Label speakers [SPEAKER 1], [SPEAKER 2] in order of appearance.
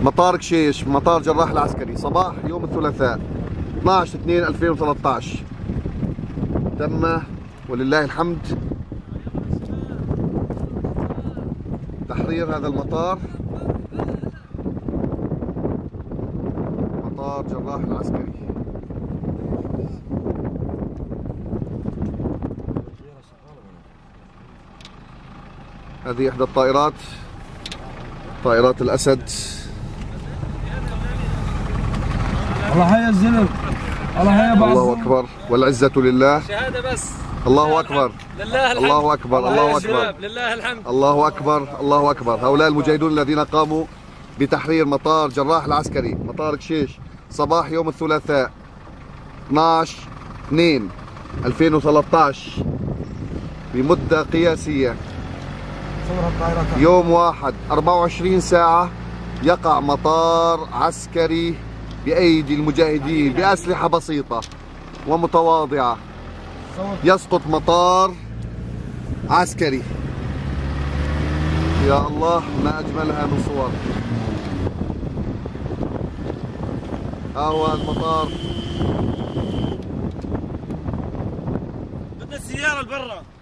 [SPEAKER 1] مطار كشيش، مطار جراح العسكري، صباح يوم الثلاثاء 12/2/2013. تم ولله الحمد تحرير هذا المطار، مطار جراح العسكري. هذه إحدى الطائرات، طائرات الأسد.
[SPEAKER 2] الله حي الزلم، الله حي بعض.
[SPEAKER 1] الله أكبر والعزة لله.
[SPEAKER 3] شهادة بس.
[SPEAKER 1] الله أكبر،
[SPEAKER 3] لله الحمد.
[SPEAKER 1] الله أكبر، الله أكبر،
[SPEAKER 3] لله الحمد.
[SPEAKER 1] الله أكبر، الله أكبر. هؤلاء المجاهدون الذين قاموا بتحرير مطار جراح العسكري، مطار كشيش، صباح يوم الثلاثاء 12/2/2013 بمدة قياسية يوم واحد 24 ساعة يقع مطار عسكري بأيدي المجاهدين بأسلحة بسيطة ومتواضعة. يسقط مطار عسكري. يا الله ما أجملها من صور. ها هو المطار.
[SPEAKER 3] بدنا السيارة لبرا.